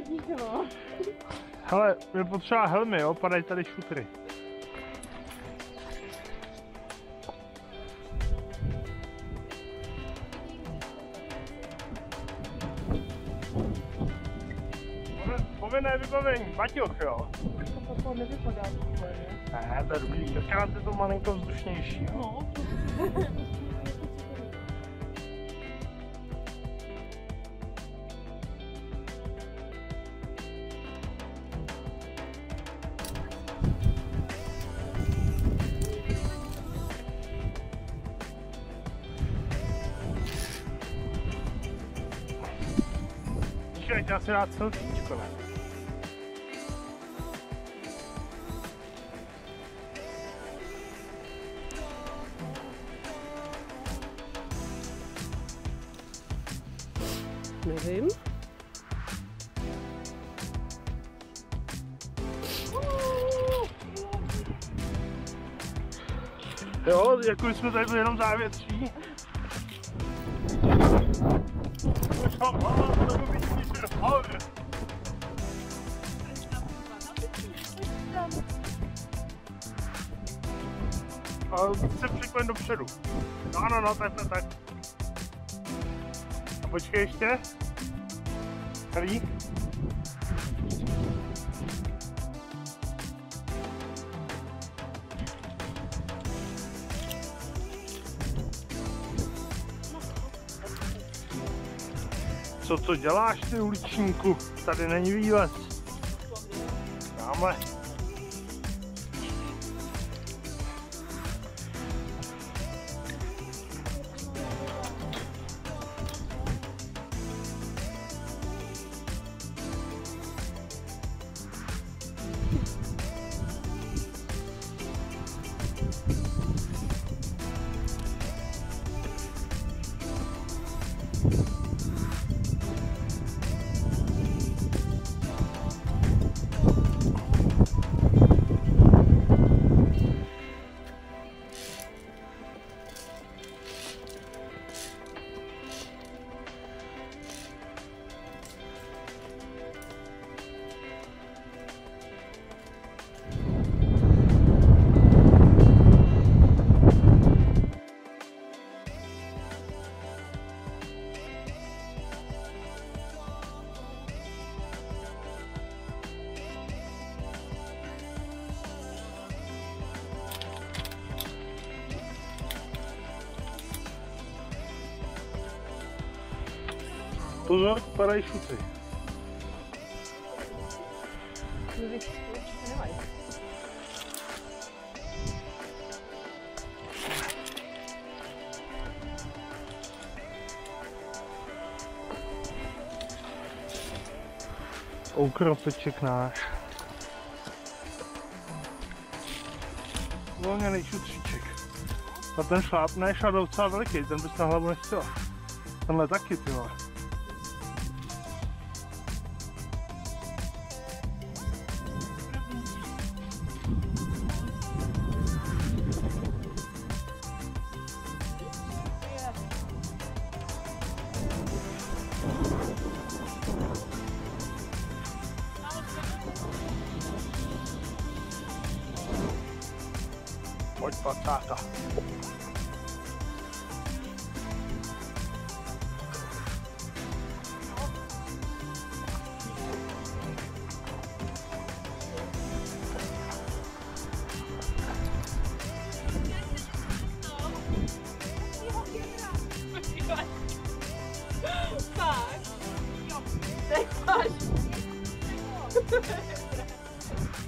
Díky, no. Hele, je potřeba helmy, jo, padají tady šutry. Povinné vybavení, baťoch, jo? To potom nevypadá takhle, ne? Ne, to je dobrý, akorát je to malinko vzdušnější, jo? No. Já si dát selfiečko, ne? Nevím. Jo, jako jsme tady byli jenom závětří. A se přiklen dopředu. No, tak. A počkej ještě. Tady. Co to děláš, ty uličníku? Tady není výlez. Tamhle. Pozor, padají šutry. Ukropeček náš. Volněný šutříček. A ten šlápne šel docela veliký, ten bys na hlavu nechtěla. Tenhle taky, ty vole. Pojď, táta. Tak máš.